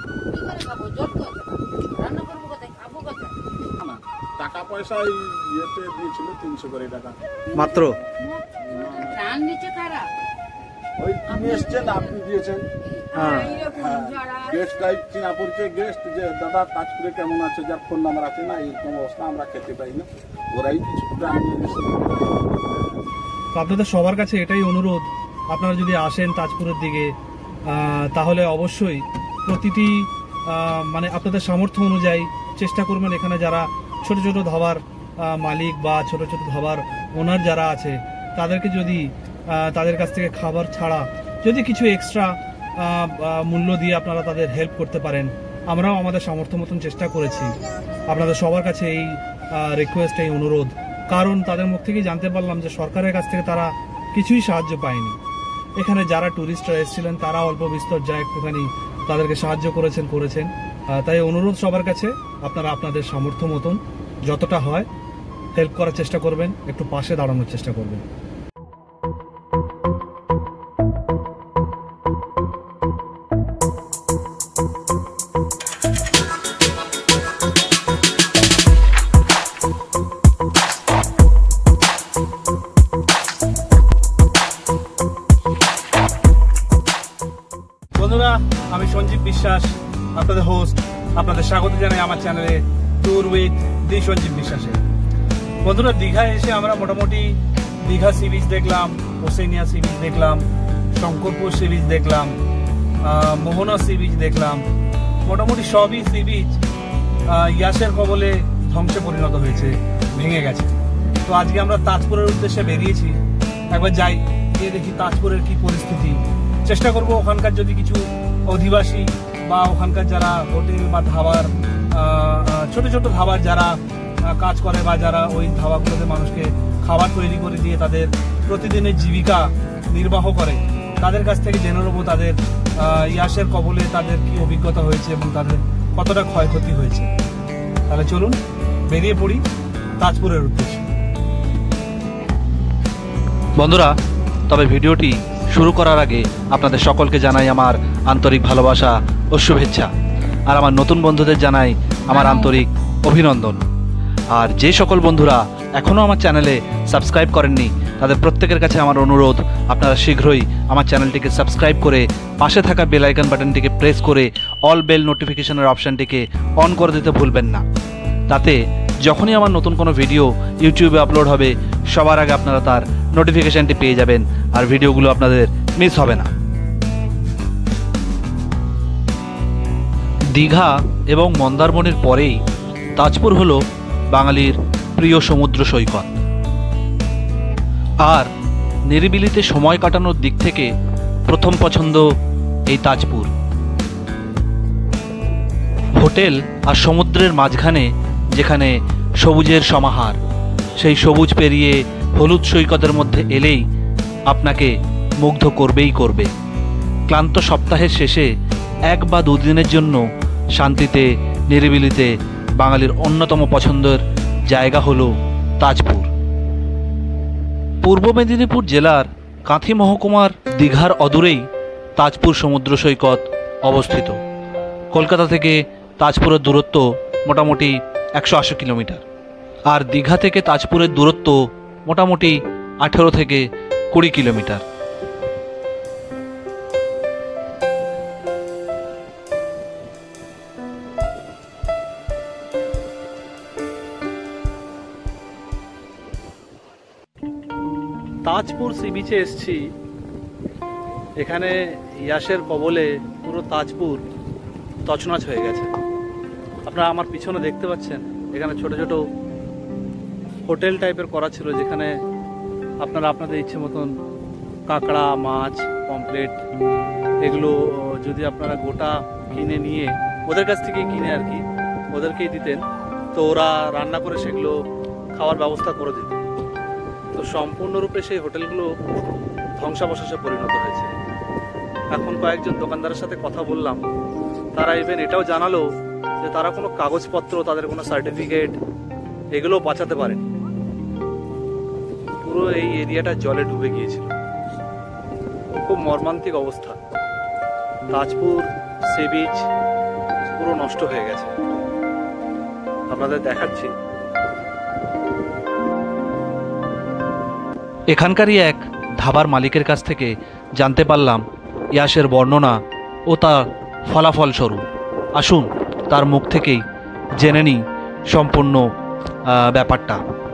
টাকা পয়সা ইয়েতে দিয়েছিল 300 করে টাকা মাত্র। ওই তুমি এসছেন, আপনি দিয়েছেন। গেস্ট চিনা পরিচয় গেস্ট, যে দাদা তাজপুরে কেমন আছে, যার ফোন নাম্বার আছে না, এরকম অবস্থা আমরা খেতে পাই না, ওরাই কিছু আপনাদের সবার কাছে এটাই অনুরোধ, আপনারা যদি আসেন তাজপুরের দিকে তাহলে অবশ্যই প্রতিটি মানে আপনাদের সামর্থ্য অনুযায়ী চেষ্টা করবেন এখানে যারা ছোট ছোট ধাবার মালিক বা ছোট ছোট ধাবার ওনার যারা আছে তাদেরকে যদি তাদের কাছ থেকে খাবার ছাড়া যদি কিছু এক্সট্রা মূল্য দিয়ে আপনারা তাদের হেল্প করতে পারেন। আমরাও আমাদের সামর্থ্য মতন চেষ্টা করেছি। আপনাদের সবার কাছে এই রিকোয়েস্ট, এই অনুরোধ, কারণ তাদের মুখ থেকেই জানতে পারলাম যে সরকারের কাছ থেকে তারা কিছুই সাহায্য পায়নি। এখানে যারা ট্যুরিস্টরা এসেছিলেন তারা অল্প বিস্তর যা একটুখানি তাদেরকে সাহায্য করেছেন। তাই অনুরোধ সবার কাছে, আপনারা আপনাদের সামর্থ্য মতন যতটা হয় হেল্প করার চেষ্টা করবেন, একটু পাশে দাঁড়ানোর চেষ্টা করবেন। বন্ধুরা, আমি সঞ্জীব বিশ্বাস, আপনাদের হোস্ট। আপনাদের স্বাগত জানাই আমার চ্যানেলে ট্যুর উইথ দি সঞ্জীব বিশ্বাসে। বন্ধুরা, দীঘায় এসে আমরা মোটামুটি দীঘা সি বিচ দেখলাম, ওসেনিয়া সি বিচ দেখলাম, শঙ্করপুর সি বিচ দেখলাম, মোহনা সি বিচ দেখলাম। মোটামুটি সবই সি বিচ ইয়াসের কবলে ধ্বংসে পরিণত হয়েছে, ভেঙে গেছে। তো আজকে আমরা তাজপুরের উদ্দেশ্যে বেরিয়েছি, একবার যাই, গিয়ে দেখি তাজপুরের কি পরিস্থিতি। চেষ্টা করব ওখানকার যদি কিছু অধিবাসী বা ওখানকার যারা হোটেল বা ধাবার ছোট ছোট ধাবার যারা কাজ করে বা যারা ওই ধাবাগুলোতে মানুষকে খাবার তৈরি করে দিয়ে তাদের প্রতিদিনের জীবিকা নির্বাহ করে, তাদের কাছ থেকে জেনে নেবো তাদের ইয়াসের কবলে তাদের কি অভিজ্ঞতা হয়েছে এবং তাদের কতটা ক্ষয়ক্ষতি হয়েছে। তাহলে চলুন বেরিয়ে পড়ি তাজপুরের উদ্দেশ্যে। বন্ধুরা, তবে ভিডিওটি শুরু করার আগে আপনাদের সকলকে জানাই আমার আন্তরিক ভালোবাসা ও শুভেচ্ছা, আর আমার নতুন বন্ধুদের জানাই আমার আন্তরিক অভিনন্দন। আর যে সকল বন্ধুরা এখনও আমার চ্যানেলে সাবস্ক্রাইব করেননি তাদের প্রত্যেকের কাছে আমার অনুরোধ, আপনারা শীঘ্রই আমার চ্যানেলটিকে সাবস্ক্রাইব করে পাশে থাকা বেল আইকন বাটনটিকে প্রেস করে অল বেল নোটিফিকেশনের অপশানটিকে অন করে দিতে ভুলবেন না। তাতে যখনই আমার নতুন কোনো ভিডিও ইউটিউবে আপলোড হবে সবার আগে আপনারা তার নোটিফিকেশনটি পেয়ে যাবেন, আর ভিডিওগুলো আপনাদের মিস হবে না। দীঘা এবং মন্দারমণির পরেই তাজপুর হলো বাঙালির প্রিয় সমুদ্র সৈকত, আর নিরিবিলিতে সময় কাটানোর দিক থেকে প্রথম পছন্দ এই তাজপুর। হোটেল আর সমুদ্রের মাঝখানে যেখানে সবুজের সমাহার, সেই সবুজ পেরিয়ে হলুদ সৈকতের মধ্যে এলেই আপনাকে মুগ্ধ করবেই করবে। ক্লান্ত সপ্তাহের শেষে 1 বা 2 দিনের জন্য শান্তিতে নিরিবিলিতে বাঙালির অন্যতম পছন্দের জায়গা হলো তাজপুর। পূর্ব মেদিনীপুর জেলার কাঁথি মহকুমার দীঘার অদূরেই তাজপুর সমুদ্র সৈকত অবস্থিত। কলকাতা থেকে তাজপুরের দূরত্ব মোটামুটি 180 কিলোমিটার, আর দীঘা থেকে তাজপুরের দূরত্ব মোটামুটি 18 থেকে 20 কিলোমিটার। তাজপুর সি বিচে এসছি, এখানে ইয়াসের কবলে পুরো তাজপুর তছনছ হয়ে গেছে। আপনারা আমার পিছনে দেখতে পাচ্ছেন, এখানে ছোট ছোট হোটেল টাইপের করা ছিল, যেখানে আপনারা আপনাদের ইচ্ছে মতন কাঁকড়া, মাছ, পমফ্রেট এগুলো যদি আপনারা গোটা কিনে নিয়ে ওদের কাছ থেকে কিনে আর কি ওদেরকেই দিতেন, তো ওরা রান্না করে সেগুলো খাওয়ার ব্যবস্থা করে দিত। তো সম্পূর্ণরূপে সেই হোটেলগুলো ধ্বংসাবশেষে পরিণত হয়েছে। এখন কয়েকজন দোকানদারের সাথে কথা বললাম, তারা ইভেন এটাও জানালো যে তারা কোনো কাগজপত্র, তাদের কোনো সার্টিফিকেট এগুলো বাঁচাতে পারেনি। পুরো এই এরিয়াটা জলে ডুবে গিয়েছিল। খুব মর্মান্তিক অবস্থা। তাজপুর সি বিচ পুরো নষ্ট হয়ে গেছে। আপনাদের দেখাচ্ছি। এখানকারই এক ধাবার মালিকের কাছ থেকে জানতে পারলাম ইয়াসের বর্ণনা ও তার ফলাফল স্বরূপ। আসুন তার মুখ থেকেই জেনে নিই সম্পূর্ণ ব্যাপারটা।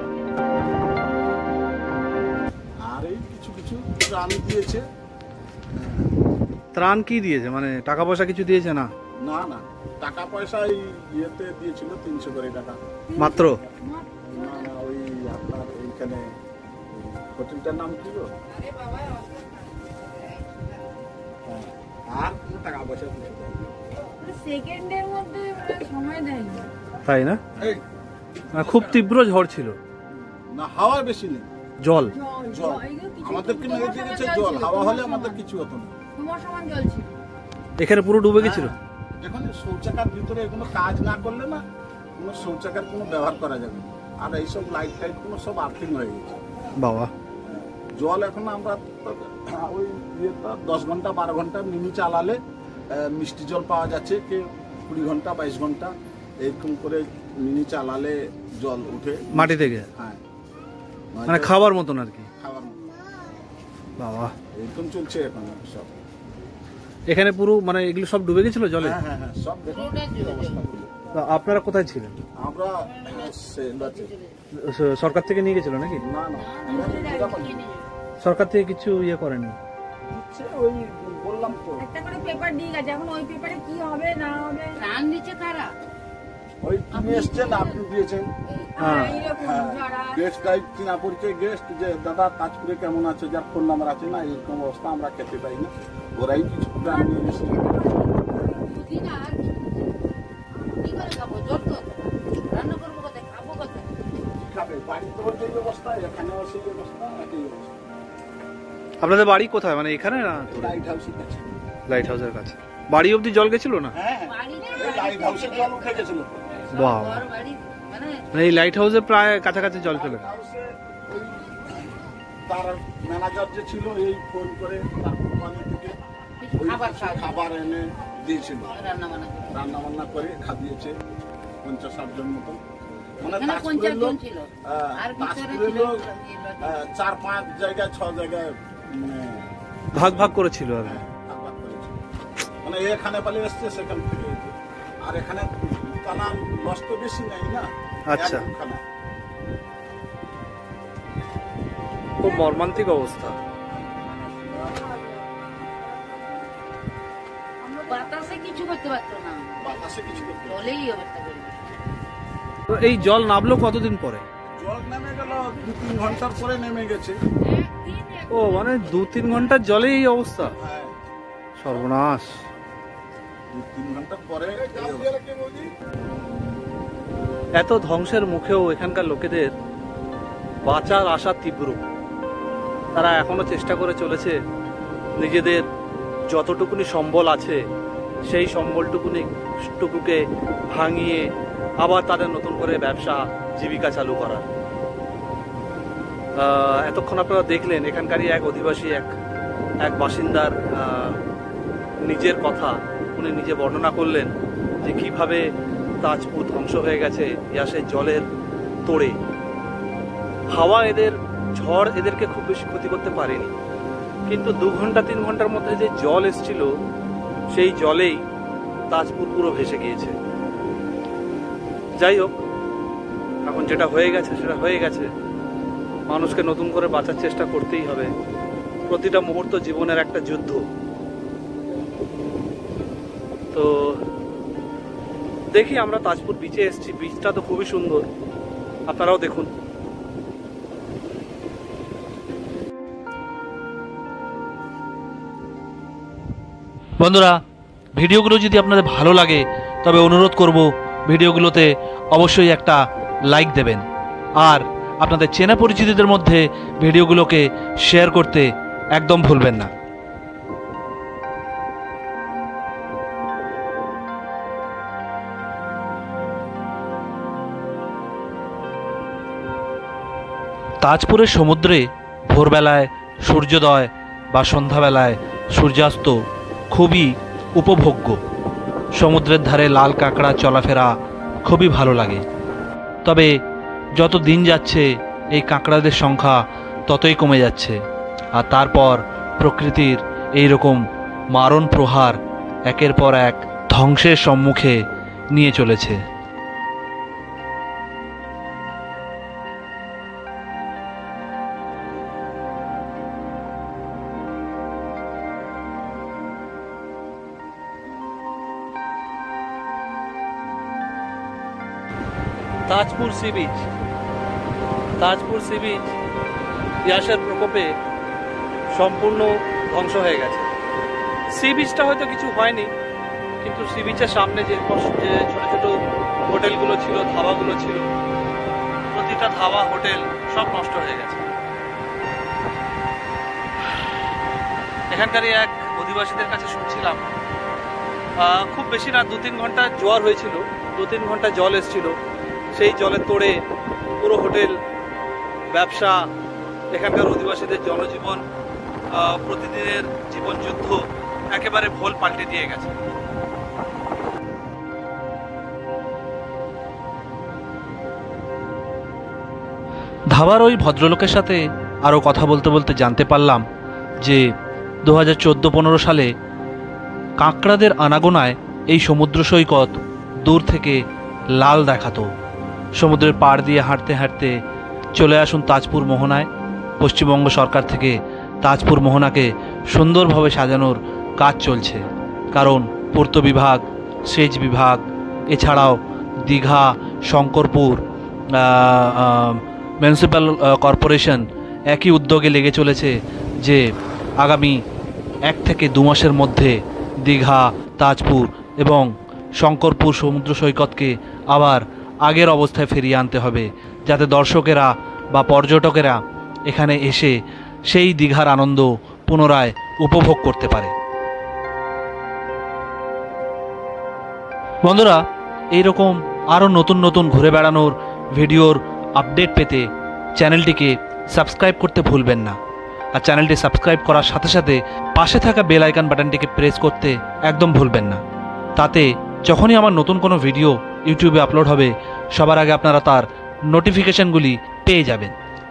আর এই কিছু কিছু ত্রাণ দিয়েছে। ত্রাণ কি দিয়েছে, মানে টাকা পয়সা কিছু দিয়েছে? না না না, টাকা পয়সা এই ইয়েতে দিয়েছিল 300 করে টাকা মাত্র। না না, ওই আপনার ওইখানে হোটেলটার নাম কি গো? হ্যাঁ, আর কোনো টাকা পয়সা কিছু দেয়নি। সেকেন্ডের মধ্যে সময় দেয়নি। তাই না? এই মানে খুব তীব্র ঝড় ছিল না, হাওয়া বেশি নেই, জল। জল আমাদেরকে মেরে দিয়েছে। জল হাওয়া হলে আমাদের কিছু হতো না। তোমার সমান জল ছিল। এখানে পুরো ডুবে গেছিল। এখন শৌচাগার ভিতরে কোনো কাজ না করলে না কোনো শৌচাগার কোনো ব্যবহার করা যাবে না। আর এইসব লাইট টাইট কোনো সব আর্থিং হয়ে গেছে বাবা। জল এখন আমরা ওই 10 ঘন্টা 12 ঘন্টা মিনি চালালে মিষ্টি জল পাওয়া যাচ্ছে, কে 20 ঘন্টা 22 ঘন্টা এরকম করে মিনি চালালে জল উঠে মাটি থেকে। হ্যাঁ, মানে খাবার মতন আর কি। খাবার মতো। বাবা, এরকম চলছে এখন সব। এখানে পুরো মানে এগুলো সব ডুবে গেছিল জলে। হ্যাঁ হ্যাঁ হ্যাঁ, সব দেখুন অবস্থাগুলো। তো আপনারা কোথায় ছিলেন? আমরা সেন্দাতে। সরকার থেকে নিয়ে গেছিল নাকি? না না, আমরা নিজেরা পাইনি। সরকার থেকে কিছু ইয়ে করেনি? দিচ্ছে, ওই বললাম তো একটা করে পেপার দিয়ে গেছে, এখন ওই পেপারে কি হবে না হবে। রান নিচে কারা? ওই তুমি এসছেন, আপনি দিয়েছেন। হ্যাঁ। এইরকম যারা গেস্ট গাইড চিনা পরিচয় গেস্ট, যে দাদা তাজপুরে কেমন আছে, যার ফোন নাম্বার আছে না, এরকম অবস্থা আমরা খেতে পাই না। ওরাই কিছু প্ল্যান নিয়ে এসছে। দিন আর কি করে খাবো? জল তো রান্না করবো কোথায়, খাবো কোথায়? খাবে বাড়িতেও যে অবস্থা, এখানেও সেই অবস্থা, একই অবস্থা। আপনাদের বাড়ি কোথায়, মানে এখানে না? লাইট হাউসের কাছে। লাইট হাউসের কাছে। বাড়ি অবধি জল গেছিল না? হ্যাঁ হ্যাঁ, লাইট হাউসের জল উঠে গেছিল। বাবা, ঘর বাড়ি মানে মানে এই লাইট হাউসে প্রায় কাছাকাছি জল চলে গেছে। হাউসে ওই তার ম্যানেজার যে ছিল, এই ফোন করে তার কোম্পানি থেকে ওই খাবার এনে দিয়েছিল। রান্না বান্না করে খাইয়েছে 50-60 জন মতো। মানে এখানে তাজপুরের 50 লোক, জন ছিল। আর ভিতরে তাজপুরের ছিল লোক 4-5 জায়গায় 6 জায়গায় মানে ভাগ ভাগ করেছিল আর কি। ভাগ করেছে। মানে এখানে পালিয়ে এসছে, সেখান থেকে এসছে। আর এখানে কানা নষ্ট বেশি নাই না। আচ্ছা। একখানা। খুব মর্মান্তিক অবস্থা। বাতাসে কিছু করতে পারতো না, বাতাসে কিছু করতে পারে না। জলেই অবস্থা করে। তো এই জল নামলো কতদিন পরে? জল নেমে গেল 2-3 ঘন্টার পরে নেমে গেছে। ও মানে 2-3 ঘন্টার জলে এই অবস্থা? হ্যাঁ, সর্বনাশ। 2-3 ঘন্টার পরে এই অবস্থা। এত ধ্বংসের মুখেও এখানকার লোকেদের বাঁচার আশা তীব্র। তারা এখনো চেষ্টা করে চলেছে নিজেদের যতটুকুনি সম্বল আছে সেই সম্বলটুকুকে ভাঙিয়ে আবার তাদের নতুন করে ব্যবসা জীবিকা চালু করার। এতক্ষণ আপনারা দেখলেন এখানকারই এক অধিবাসী, এক বাসিন্দার নিজের কথা। উনি নিজে বর্ণনা করলেন যে কিভাবে তাজপুর ধ্বংস হয়ে গেছে ইয়াসের জলের তোড়ে। হাওয়া ঝড় এদেরকে খুব বেশি ক্ষতি করতে পারেনি, কিন্তু 2 ঘন্টা 3 ঘন্টার মধ্যে যে জল এসেছিল সেই জলেই তাজপুর পুরো ভেসে গিয়েছে। যাই হোক, এখন যেটা হয়ে গেছে সেটা হয়ে গেছে। মানুষকে নতুন করে বাঁচার চেষ্টা করতেই হবে। প্রতিটা মুহূর্ত জীবনের একটা যুদ্ধ। তো দেখি, আমরা তাজপুর বিচে এসেছি। বিচটা তো খুবই সুন্দর, আপনারাও দেখুন। বন্ধুরা, ভিডিওগুলো যদি আপনাদের ভালো লাগে তবে অনুরোধ করব ভিডিওগুলোতে অবশ্যই একটা লাইক দেবেন, আর আপনাদের চেনা পরিচিতদের মধ্যে ভিডিওগুলোকে শেয়ার করতে একদম ভুলবেন না। তাজপুরের সমুদ্রে ভোরবেলায় সূর্যোদয় বা সন্ধ্যাবেলায় সূর্যাস্ত খুবই উপভোগ্য। সমুদ্রের ধারে লাল কাঁকড়া চলাফেরা খুবই ভালো লাগে। তবে যত দিন যাচ্ছে এই কাঁকড়াদের সংখ্যা ততই কমে যাচ্ছে, আর তারপর প্রকৃতির এই রকম মারণ প্রহার একের পর এক ধ্বংসের সম্মুখে নিয়ে চলেছে। Tajpur sea beach, Tajpur sea beach ইয়াসের প্রকোপে সম্পূর্ণ ধ্বংস হয়ে গেছে। সি বিচটা হয়তো কিছু হয়নি, কিন্তু সি বিচের সামনে যে ছোট ছোট হোটেলগুলো ছিল, ধাবাগুলো ছিল, প্রতিটা ধাবা হোটেল সব নষ্ট হয়ে গেছে। এখানকারই এক অধিবাসীদের কাছে শুনছিলাম, খুব বেশি না, 2-3 ঘন্টা জোয়ার হয়েছিল, 2-3 ঘন্টা জল এসেছিল, সেই জলের তোড়ে পুরো হোটেল ব্যবসা, এখানকার অধিবাসীদের জনজীবন, প্রতিদিনের জীবন যুদ্ধ একেবারে ভোল পাল্টে দিয়ে গেছে। ধাবার ওই ভদ্রলোকের সাথে আরও কথা বলতে বলতে জানতে পারলাম যে 2014-15 সালে কাঁকড়াদের আনাগোনায় এই সমুদ্র সৈকত দূর থেকে লাল দেখাতো। সমুদ্রের পাড় দিয়ে হাঁটতে হাঁটতে চলে আসুন তাজপুর মোহনায়। পশ্চিমবঙ্গ সরকার থেকে তাজপুর মোহনাকে সুন্দরভাবে সাজানোর কাজ চলছে, কারণ পূর্ত বিভাগ, সেচ বিভাগ, এছাড়াও দীঘা, শঙ্করপুর মিউনিসিপ্যাল কর্পোরেশন একই উদ্যোগে লেগে চলেছে যে আগামী 1 থেকে 2 মাসের মধ্যে দীঘা, তাজপুর এবং শঙ্করপুর সমুদ্র সৈকতকে আবার আগের অবস্থায় ফিরিয়ে আনতে হবে, যাতে দর্শকেরা বা পর্যটকেরা এখানে এসে সেই দীঘার আনন্দ পুনরায় উপভোগ করতে পারে। বন্ধুরা, এইরকম আরও নতুন নতুন ঘুরে বেড়ানোর ভিডিওর আপডেট পেতে চ্যানেলটিকে সাবস্ক্রাইব করতে ভুলবেন না। আর চ্যানেলটি সাবস্ক্রাইব করার সাথে সাথে পাশে থাকা বেল আইকন বাটনটিকে প্রেস করতে একদম ভুলবেন না। তাতে যখনই আমার নতুন কোনো ভিডিও ইউটিউবে আপলোড হবে, সবার আগে আপনারা তার নোটিফিকেশনগুলি পেয়ে যাবেন।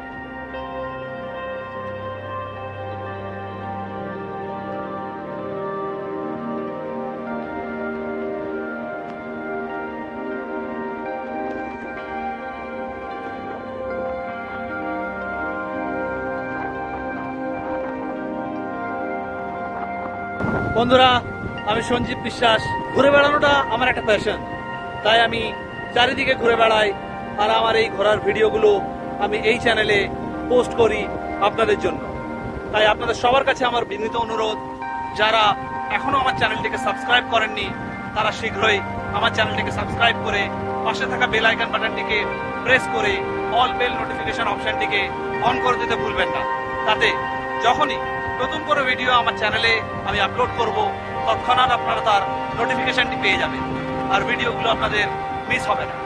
বন্ধুরা, আমি সঞ্জীব বিশ্বাস। ঘুরে বেড়ানোটা আমার একটা প্যাশন, তাই আমি চারিদিকে ঘুরে বেড়াই, আর আমার এই ঘোরার ভিডিওগুলো আমি এই চ্যানেলে পোস্ট করি আপনাদের জন্য। তাই আপনাদের সবার কাছে আমার বিনীত অনুরোধ, যারা এখনো আমার চ্যানেলটিকে সাবস্ক্রাইব করেননি তারা শীঘ্রই আমার চ্যানেলটিকে সাবস্ক্রাইব করে পাশে থাকা বেল আইকন বাটনটিকে প্রেস করে অল বেল নোটিফিকেশন অপশনটিকে অন করে দিতে ভুলবেন না। তাতে যখনই নতুন কোনো ভিডিও আমার চ্যানেলে আমি আপলোড করব, তৎক্ষণাৎ আপনারা তার নোটিফিকেশনটি পেয়ে যাবেন, আর ভিডিওগুলো আপনাদের মিস হবে না।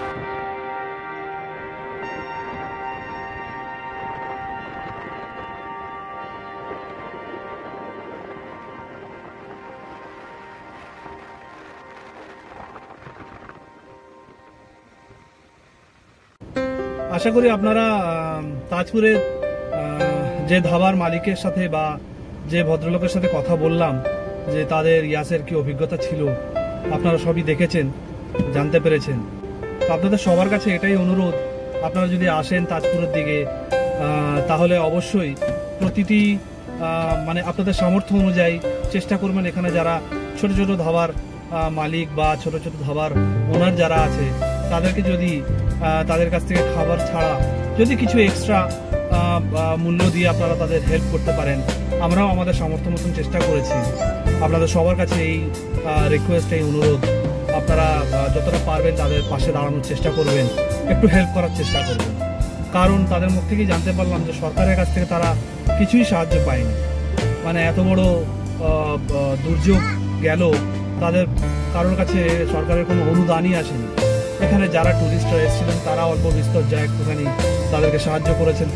আশা করি আপনারা তাজপুরের যে ধাবার মালিকের সাথে বা যে ভদ্রলোকের সাথে কথা বললাম, যে তাদের ইয়াসের কি অভিজ্ঞতা ছিল, আপনারা সবই দেখেছেন, জানতে পেরেছেন। তো আপনাদের সবার কাছে এটাই অনুরোধ, আপনারা যদি আসেন তাজপুরের দিকে তাহলে অবশ্যই প্রতিটি মানে আপনাদের সামর্থ্য অনুযায়ী চেষ্টা করবেন এখানে যারা ছোট ছোট ধাবার মালিক বা ছোট ছোট ধাবার ওনার যারা আছে তাদেরকে যদি তাদের কাছ থেকে খাবার ছাড়া যদি কিছু এক্সট্রা মূল্য দিয়ে আপনারা তাদের হেল্প করতে পারেন। আমরাও আমাদের সামর্থ্য মতন চেষ্টা করেছি। আপনাদের সবার কাছে এই রিকোয়েস্ট, এই অনুরোধ, আপনারা যতটা পারবেন তাদের পাশে দাঁড়ানোর চেষ্টা করবেন, একটু হেল্প করার চেষ্টা করবেন। কারণ তাদের মুখ থেকেই জানতে পারলাম যে সরকারের কাছ থেকে তারা কিছুই সাহায্য পায়নি। মানে এত বড় দুর্যোগ গেল, তাদের কারোর কাছে সরকারের কোনো অনুদানই আসেনি। এখানে যারা টুরিস্টরা এসেছিলেন তারা অল্প বিস্তর যা একটুখানি তাদেরকে সাহায্য করেছেন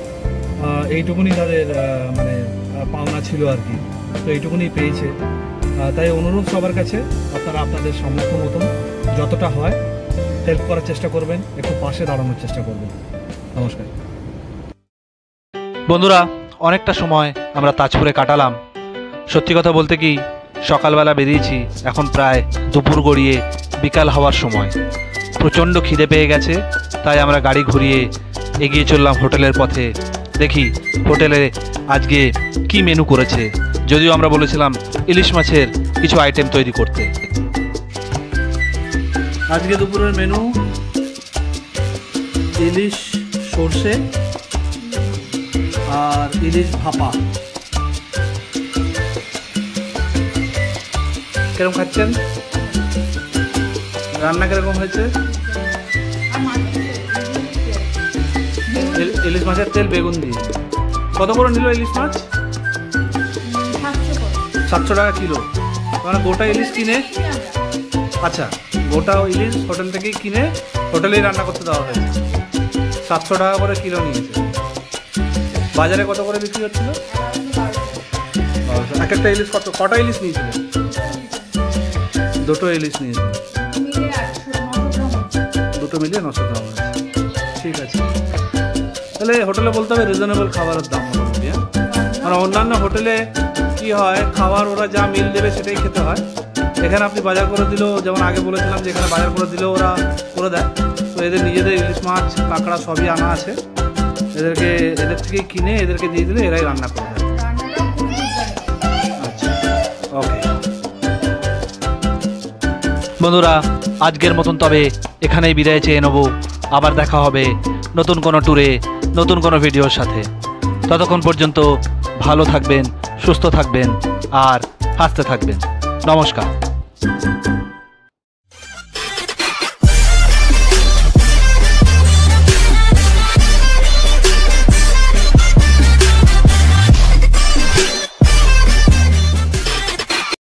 এইটুকুনি তাদের মানে পাওনা ছিল আর কি। তো এইটুকুনি পেয়েছে। তাই অনুরোধ সবার কাছে, আপনারা আপনাদের সামর্থ্য মতন যতটা হয় হেল্প করার চেষ্টা করবেন, একটু পাশে দাঁড়ানোর চেষ্টা করবেন। নমস্কার। বন্ধুরা, অনেকটা সময় আমরা তাজপুরে কাটালাম। সত্যি কথা বলতে কি, সকালবেলা বেরিয়েছি, এখন প্রায় দুপুর গড়িয়ে বিকাল হওয়ার সময়। প্রচণ্ড খিদে পেয়ে গেছে, তাই আমরা গাড়ি ঘুরিয়ে এগিয়ে চললাম হোটেলের পথে। দেখি হোটেলে আজকে কি মেনু করেছে। যদিও আমরা বলেছিলাম ইলিশ মাছের কিছু আইটেম তৈরি করতে। আজকে দুপুরের মেনু ইলিশ সর্ষে আর ইলিশ ভাপা। কিরকম খাচ্ছেন? রান্না কিরকম হয়েছে? ইলিশ মাছের তেল বেগুন দিয়ে। কত করে নিল ইলিশ মাছ? 700 টাকা কিলো। মানে গোটা ইলিশ কিনে, আচ্ছা গোটা ইলিশ হোটেল থেকেই কিনে হোটেলেই রান্না করতে দেওয়া হয়েছে। 700 টাকা করে কিলো নিয়েছে। বাজারে কত করে বিক্রি হচ্ছিল? এক একটা ইলিশ কটা ইলিশ নিয়েছিলেন? 2টো ইলিশ নিয়েছিলেন। 2টো মিলিয়ে 900 গ্রাম হয়েছে। ঠিক আছে, তাহলে হোটেলে বলতে হবে রিজনেবল খাবারের দাম মোটামুটি। হ্যাঁ, মানে অন্যান্য হোটেলে কি হয়, খাবার ওরা যা মিল দেবে সেটাই খেতে হয়। এখানে আপনি বাজার করে দিলেও, যেমন আগে বলেছিলাম যে এখানে বাজার করে দিলেও ওরা করে দেয়। তো এদের নিজেদের ইলিশ মাছ কাঁকড়া সবই আনা আছে, এদের থেকেই কিনে এদেরকে দিয়ে দিলে এরাই রান্না করে দেয়। আচ্ছা, ওকে বন্ধুরা, আজকের মতন তবে এখানেই বিদায় চেয়ে নেব। আবার দেখা হবে নতুন কোনো ট্যুরে, নতুন কোনো ভিডিওর সাথে। ততক্ষণ পর্যন্ত ভালো থাকবেন, সুস্থ থাকবেন আর হাসতে থাকবেন। নমস্কার।